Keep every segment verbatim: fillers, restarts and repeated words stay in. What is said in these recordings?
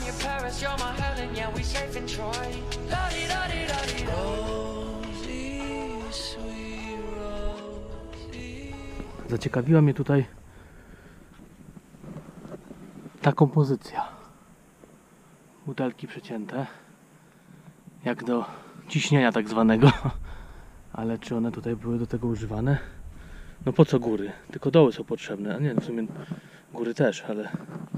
Zaciekawiła mnie tutaj ta kompozycja. Butelki przecięte, jak do ciśnienia tak zwanego. Ale czy one tutaj były do tego używane? No po co góry? Tylko doły są potrzebne. A nie, no w sumie góry też, ale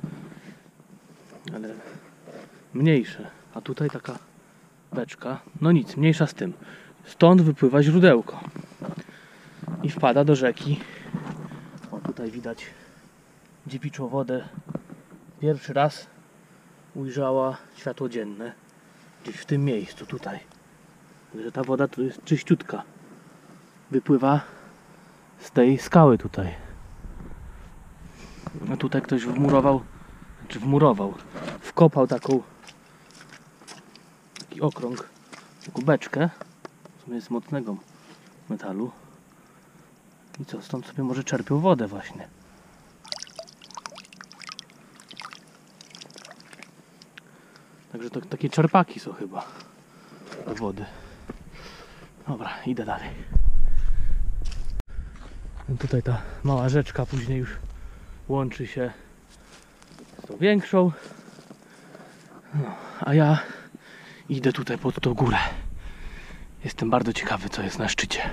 ale mniejsze. A tutaj taka beczka. No nic, mniejsza z tym. Stąd wypływa źródełko i wpada do rzeki. O, tutaj widać dziewiczą wodę. Pierwszy raz ujrzała światło dzienne gdzieś w tym miejscu, tutaj. Że ta woda tu jest czyściutka. Wypływa z tej skały tutaj. A tutaj ktoś wmurował, znaczy wmurował, wkopał taką taki okrąg, taką beczkę, w sumie z mocnego metalu. I co, stąd sobie może czerpią wodę właśnie. Także to takie czerpaki są chyba do wody. Dobra, idę dalej. No tutaj ta mała rzeczka później już łączy się z tą większą. No, a ja idę tutaj pod tą górę. Jestem bardzo ciekawy, co jest na szczycie.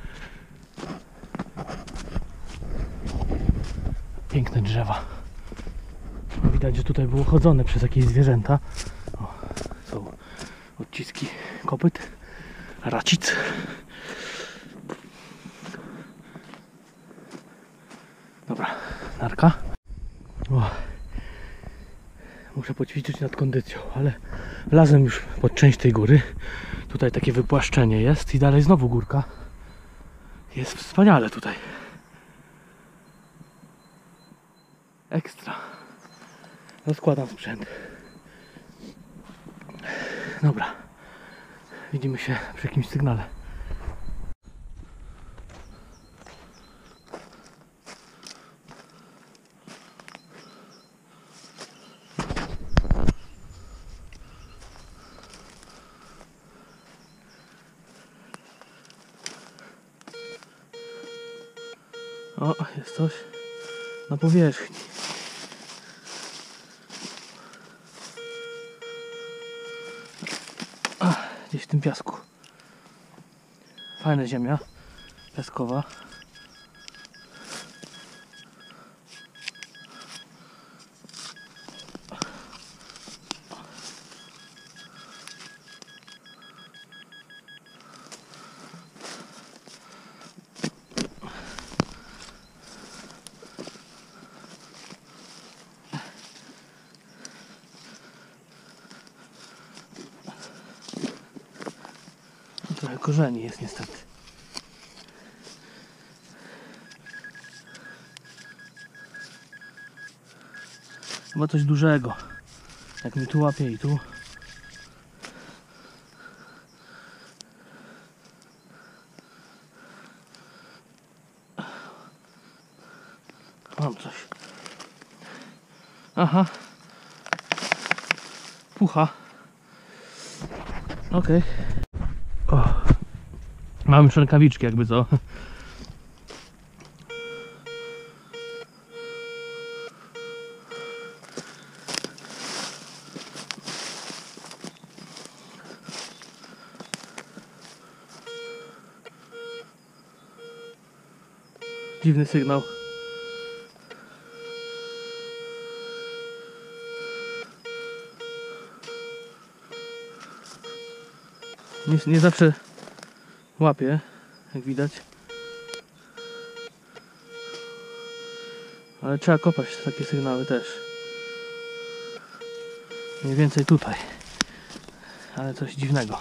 Piękne drzewa. Widać, że tutaj było chodzone przez jakieś zwierzęta. O, są odciski kopyt, racic. Dobra, narka. O, muszę poćwiczyć nad kondycją, ale wlazłem już pod część tej góry. Tutaj takie wypłaszczenie jest i dalej znowu górka. Jest wspaniale tutaj. Ekstra. Rozkładam sprzęt. Dobra. Widzimy się przy jakimś sygnale. O, jest coś na powierzchni. A, gdzieś w tym piasku. Fajna ziemia piaskowa. Trochę korzeni jest niestety. Chyba coś dużego. Jak mi tu łapie i tu. Mam coś. Aha. Pucha. Okej. Okay. O. Mam już rękawiczki jakby co. Dziwny sygnał. Nie, nie zawsze łapię, jak widać. Ale trzeba kopać takie sygnały też. Mniej więcej tutaj. Ale coś dziwnego.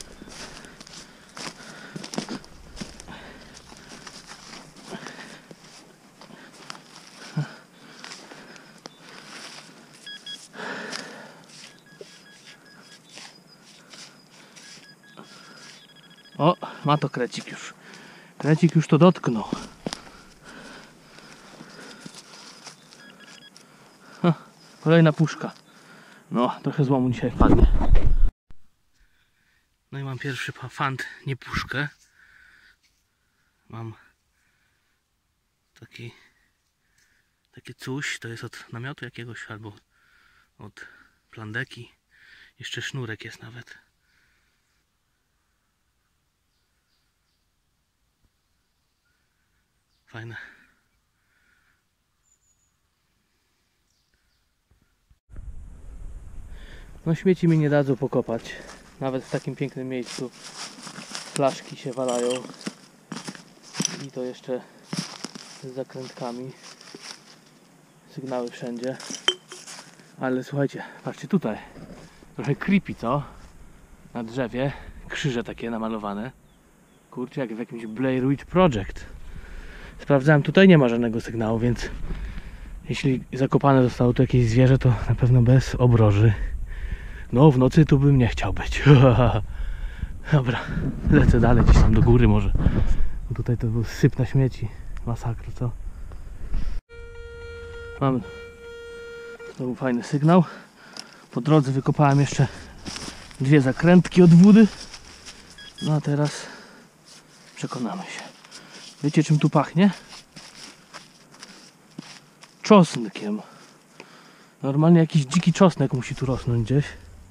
O, ma to krecik już. Krecik już to dotknął. Ha, kolejna puszka. No, trochę złomu dzisiaj wpadnie. No i mam pierwszy fant, nie puszkę. Mam taki takie coś, to jest od namiotu jakiegoś albo od plandeki. Jeszcze sznurek jest nawet. Fajne. No śmieci mi nie dadzą pokopać. Nawet w takim pięknym miejscu. Flaszki się walają. I to jeszcze z zakrętkami. Sygnały wszędzie. Ale słuchajcie, patrzcie tutaj. Trochę creepy, co? Na drzewie krzyże takie namalowane. Kurczę, jak w jakimś Blair Witch Project. Sprawdzałem, tutaj nie ma żadnego sygnału, więc jeśli zakopane zostało tu jakieś zwierzę, to na pewno bez obroży. No, w nocy tu bym nie chciał być. Dobra, lecę dalej, gdzieś tam do góry może. Bo tutaj to był syp na śmieci. Masakra, co? Mam znowu fajny sygnał. Po drodze wykopałem jeszcze dwie zakrętki od wody. No a teraz przekonamy się. Wiecie, czym tu pachnie? Czosnkiem. Normalnie jakiś dziki czosnek musi tu rosnąć gdzieś.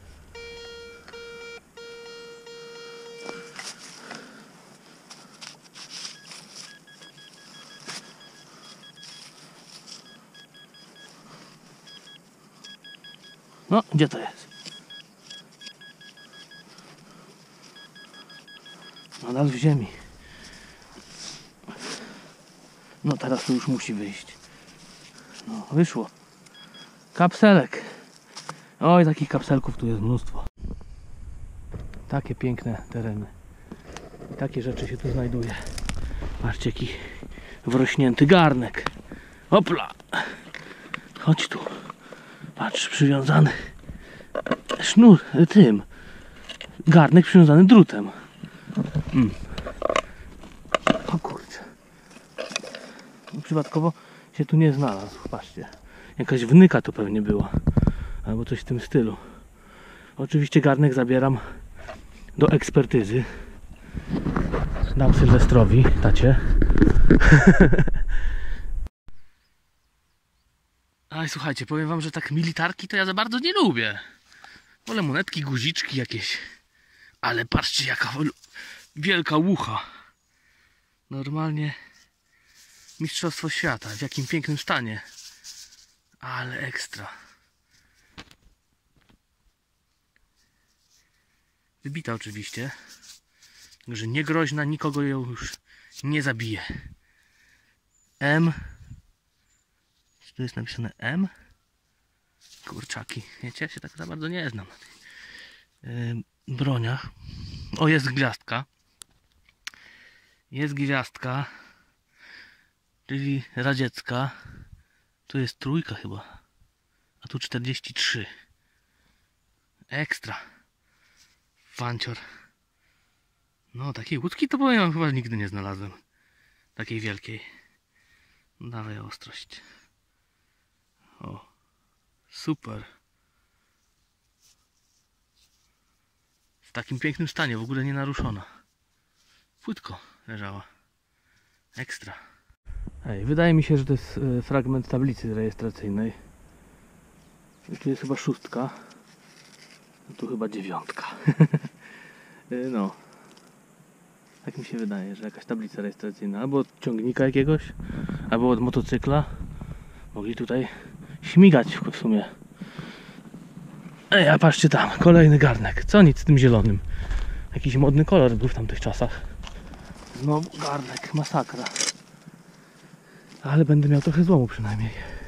No, gdzie to jest? Nadal w ziemi. No teraz to już musi wyjść. No, wyszło. Kapselek. Oj, takich kapselków tu jest mnóstwo. Takie piękne tereny. I takie rzeczy się tu znajduje. Patrzcie, jaki wrośnięty garnek. Hopla. Chodź tu. Patrz, przywiązany sznur tym. Garnek przywiązany drutem. Mm. O kurczę. Przypadkowo się tu nie znalazł. Patrzcie. Jakaś wnyka to pewnie była. Albo coś w tym stylu. Oczywiście garnek zabieram do ekspertyzy. Dam Sylwestrowi, tacie. Aj, słuchajcie, powiem wam, że tak militarki to ja za bardzo nie lubię. Wolę monetki, guziczki jakieś. Ale patrzcie, jaka wielka łucha. Normalnie mistrzostwo świata. W jakim pięknym stanie. Ale ekstra. Wybita oczywiście. Także niegroźna, nikogo ją już nie zabije. M. Czy tu jest napisane M? Kurczaki. Wiecie, ja się tak za bardzo nie znam na tych yy, broniach. O, jest gwiazdka. Jest gwiazdka. Czyli radziecka. Tu jest trójka chyba. A tu czterdzieści trzy. Ekstra. Fancior. No, takiej łódki to powiem, chyba nigdy nie znalazłem. Takiej wielkiej. Dawaj ostrość. O. Super. W takim pięknym stanie, w ogóle nie naruszona. Płytko leżała. Ekstra. Ej, wydaje mi się, że to jest y, fragment tablicy rejestracyjnej. Tu jest chyba szóstka. Tu chyba dziewiątka. y, no. Tak mi się wydaje, że jakaś tablica rejestracyjna. Albo od ciągnika jakiegoś, albo od motocykla. Mogli tutaj śmigać w sumie. Ej, a patrzcie tam, kolejny garnek. Co nic z tym zielonym? Jakiś modny kolor był w tamtych czasach. Znowu garnek, masakra. Ale będę miał trochę złomu przynajmniej.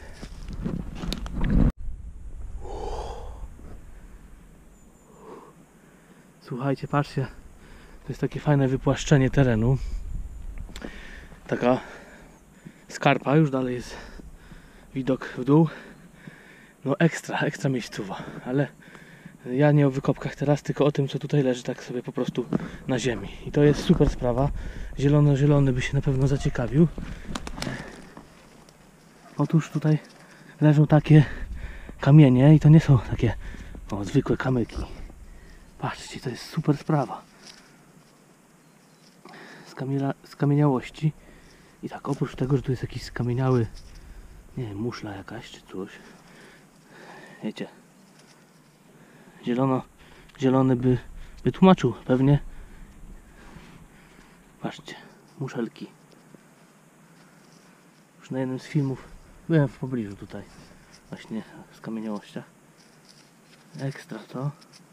Słuchajcie, patrzcie. To jest takie fajne wypłaszczenie terenu. Taka skarpa, już dalej jest widok w dół. No ekstra, ekstra miejscowa. Ale ja nie o wykopkach teraz, tylko o tym, co tutaj leży tak sobie po prostu na ziemi. I to jest super sprawa. Zielono-zielony by się na pewno zaciekawił. Otóż tutaj leżą takie kamienie i to nie są takie o, zwykłe kamyki. Patrzcie, to jest super sprawa. Skamienia, skamieniałości. I tak, oprócz tego, że tu jest jakiś skamieniały, nie wiem, muszla jakaś czy coś. Wiecie, zielono, zielony by, by tłumaczył pewnie. Patrzcie, muszelki. Już na jednym z filmów byłem w pobliżu tutaj, właśnie w skamieniałościach. Ekstra to.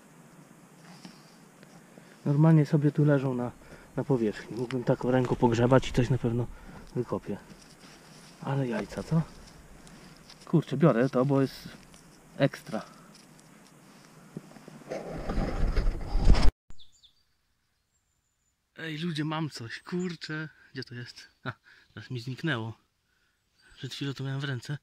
Normalnie sobie tu leżą na, na powierzchni. Mógłbym taką ręką pogrzebać i coś na pewno wykopię. Ale jajca, co? Kurczę, biorę to, bo jest ekstra. Ej ludzie, mam coś, kurczę. Gdzie to jest? A, teraz mi zniknęło. Przed chwilą to miałem w ręce.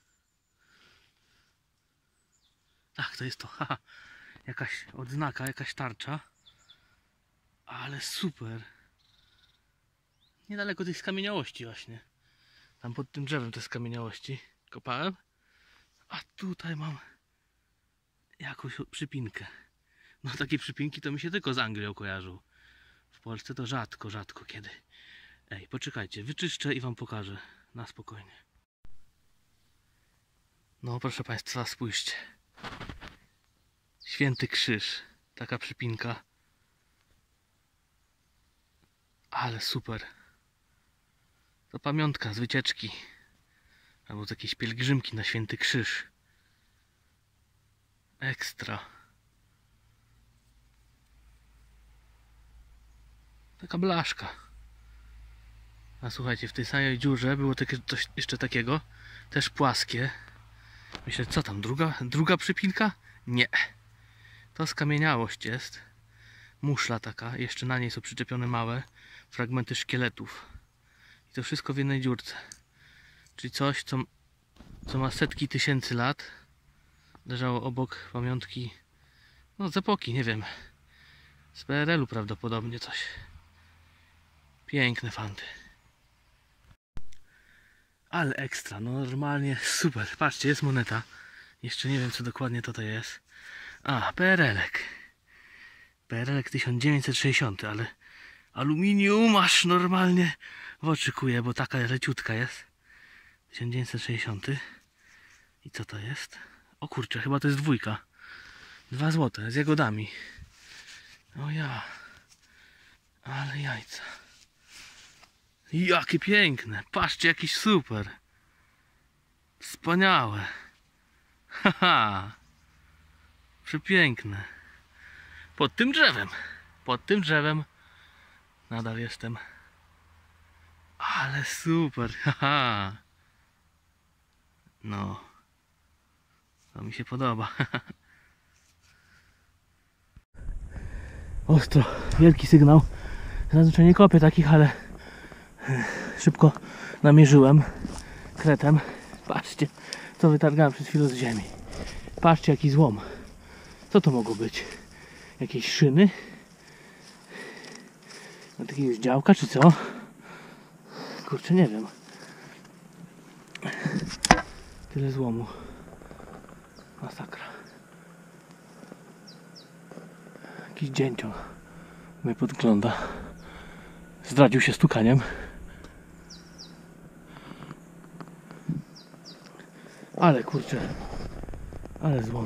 Tak, to jest to. Haha. Jakaś odznaka, jakaś tarcza. Ale super. Niedaleko tej skamieniałości właśnie. Tam pod tym drzewem te skamieniałości kopałem. A tutaj mam jakąś przypinkę. No takie przypinki to mi się tylko z Anglią kojarzą. W Polsce to rzadko, rzadko kiedy. Ej, poczekajcie, wyczyszczę i wam pokażę. Na spokojnie. No proszę państwa, spójrzcie. Święty Krzyż. Taka przypinka. Ale super. To pamiątka z wycieczki. Albo z jakiejś pielgrzymki na Święty Krzyż. Ekstra. Taka blaszka. A słuchajcie, w tej samej dziurze było takie, coś jeszcze takiego. Też płaskie. Myślę, co tam, druga, druga przypinka? Nie. To skamieniałość jest. Muszla taka. Jeszcze na niej są przyczepione małe fragmenty szkieletów. I to wszystko w jednej dziurce. Czyli coś, co, co ma setki tysięcy lat. Leżało obok pamiątki, no z epoki, nie wiem. Z P R L u prawdopodobnie coś. Piękne fanty. Ale ekstra, no normalnie super. Patrzcie, jest moneta. Jeszcze nie wiem, co dokładnie to to jest. A, P R L ek. P R L ek tysiąc dziewięćset sześćdziesiąty, ale aluminium aż normalnie w oczy kuje, bo taka leciutka jest. tysiąc dziewięćset sześćdziesiąty. I co to jest? O kurczę, chyba to jest dwójka. Dwa złote z jagodami. O ja. Ale jajca. Jakie piękne. Patrzcie, jakiś super. Wspaniałe. Haha. Przepiękne. Pod tym drzewem. Pod tym drzewem. Nadal jestem. Ale super. Haha. No. To mi się podoba. Ostro. Wielki sygnał. Zazwyczaj nie kopię takich, ale szybko namierzyłem kretem. Patrzcie, co wytargałem przed chwilą z ziemi. Patrzcie, jaki złom. Co to mogło być? Jakieś szyny? Od jakiegoś działka, czy co? Kurczę, nie wiem. Tyle złomu. Masakra. Jakiś dzięcioł mnie podgląda. Zdradził się stukaniem. Ale kurczę. Ale złom.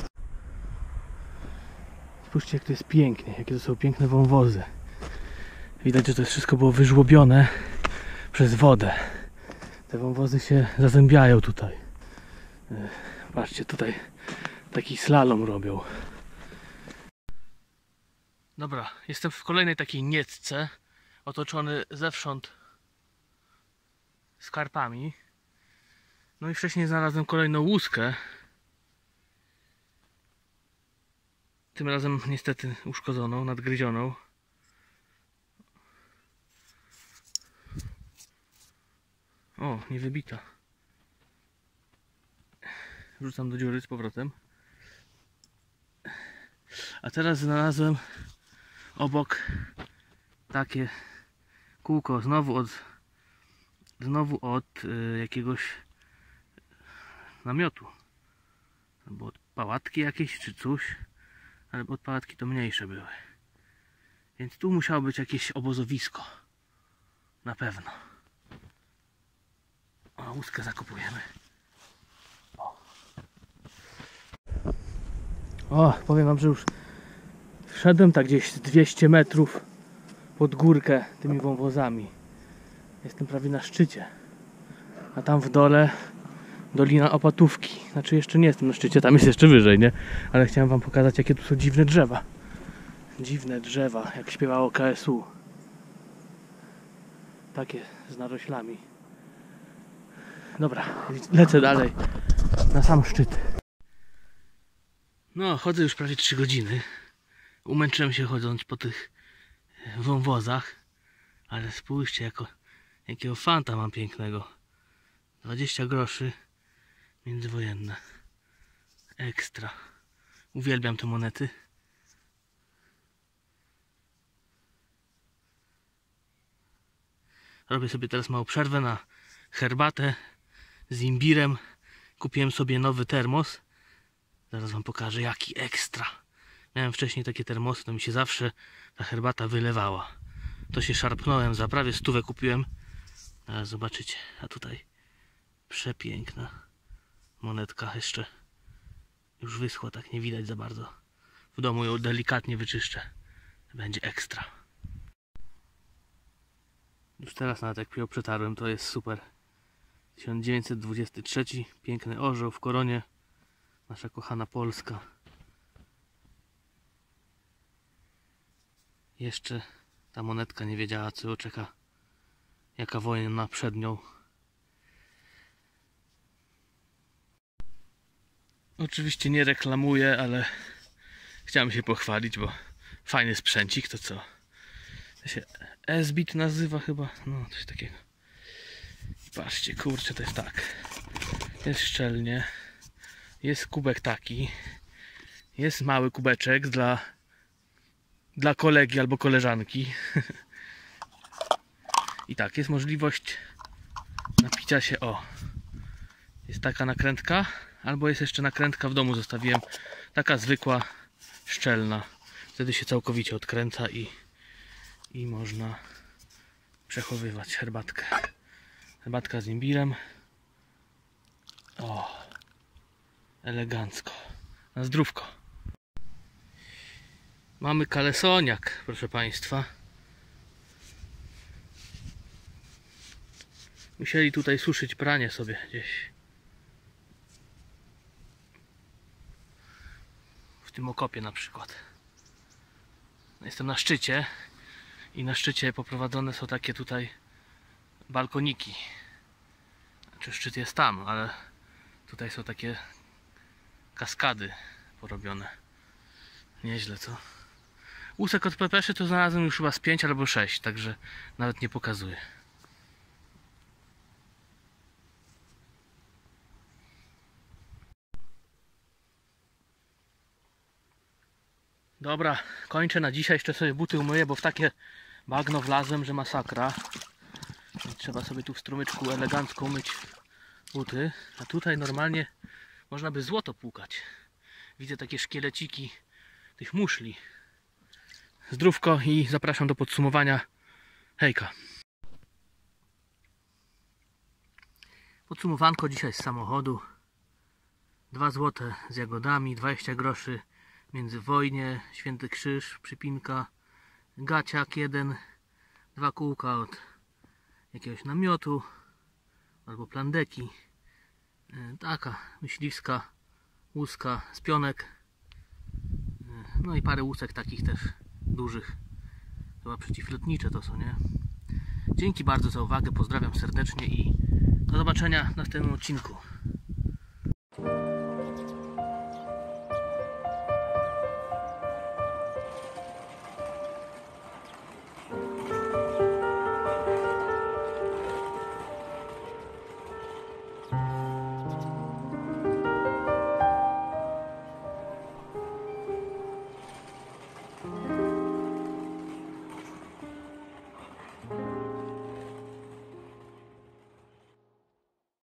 Spójrzcie, jak to jest pięknie. Jakie to są piękne wąwozy. Widać, że to wszystko było wyżłobione przez wodę. Te wąwozy się zazębiają tutaj. Patrzcie, tutaj taki slalom robią. Dobra, jestem w kolejnej takiej niecce, otoczony zewsząd skarpami. No i wcześniej znalazłem kolejną łuskę. Tym razem niestety uszkodzoną, nadgryzioną. O, nie wybita. Wrzucam do dziury z powrotem. A teraz znalazłem obok takie kółko, znowu od znowu od y, jakiegoś namiotu. Albo od pałatki jakieś, czy coś. Ale od pałatki to mniejsze były. Więc tu musiało być jakieś obozowisko. Na pewno. O, łuskę zakopujemy. O. o, powiem wam, że już wszedłem tak gdzieś dwieście metrów pod górkę tymi wąwozami. Jestem prawie na szczycie. A tam w dole Dolina Opatówki. Znaczy jeszcze nie jestem na szczycie, tam jest jeszcze wyżej, nie? Ale chciałem wam pokazać, jakie tu są dziwne drzewa. Dziwne drzewa, jak śpiewało K S U. Takie z naroślami. Dobra, lecę dalej na sam szczyt. No, chodzę już prawie trzy godziny. Umęczyłem się chodząc po tych wąwozach. Ale spójrzcie, jako, jakiego fanta mam pięknego. dwadzieścia groszy. Międzywojenne. Ekstra. Uwielbiam te monety. Robię sobie teraz małą przerwę na herbatę z imbirem. Kupiłem sobie nowy termos. Zaraz wam pokażę, jaki ekstra. Miałem wcześniej takie termosy, to mi się zawsze ta herbata wylewała. To się szarpnąłem, za prawie stówę kupiłem. Zaraz zobaczycie. A tutaj przepiękna monetka, jeszcze już wyschła, tak nie widać za bardzo. W domu ją delikatnie wyczyszczę. Będzie ekstra. Już teraz nawet jak ją przetarłem, to jest super. tysiąc dziewięćset dwudziesty trzeci. Piękny orzeł w koronie. Nasza kochana Polska. Jeszcze ta monetka nie wiedziała, co ją czeka. Jaka wojna przed nią. Oczywiście nie reklamuję, ale chciałem się pochwalić, bo fajny sprzęcik, to co? To się S-Bit nazywa chyba, no coś takiego. Patrzcie, kurczę, to jest tak. Jest szczelnie. Jest kubek taki. Jest mały kubeczek dla dla kolegi albo koleżanki. I tak, jest możliwość napicia się, o. Jest taka nakrętka, albo jest jeszcze nakrętka w domu, zostawiłem. Taka zwykła, szczelna. Wtedy się całkowicie odkręca i, i można przechowywać herbatkę. Herbatka z imbirem. O, elegancko. Na zdrówko. Mamy kalesoniak, proszę Państwa. Musieli tutaj suszyć pranie sobie gdzieś. W tym okopie na przykład. Jestem na szczycie i na szczycie poprowadzone są takie tutaj balkoniki. Znaczy szczyt jest tam, ale tutaj są takie kaskady porobione. Nieźle, co? Łusek od pepeszy to znalazłem już chyba z pięć albo sześć, także nawet nie pokazuję. Dobra, kończę na dzisiaj. Jeszcze sobie buty umyję, bo w takie bagno wlazłem, że masakra. Trzeba sobie tu w strumyczku elegancko umyć buty. A tutaj normalnie można by złoto płukać. Widzę takie szkieleciki tych muszli. Zdrówko i zapraszam do podsumowania. Hejka. Podsumowanko dzisiaj z samochodu. dwa złote z jagodami, dwadzieścia groszy Międzywojnie, Święty Krzyż, przypinka, gaciak jeden, dwa kółka od jakiegoś namiotu albo plandeki. Taka myśliwska łuska z pionek. No i parę łusek takich też dużych. Chyba przeciwlotnicze to są, nie? Dzięki bardzo za uwagę, pozdrawiam serdecznie i do zobaczenia w następnym odcinku.